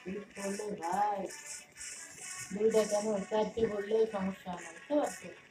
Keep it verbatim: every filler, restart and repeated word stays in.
পিঠ করলে ভাই দুইটা কেন চারটে বললেও সমস্যা হয় না, বুঝতে পারছো?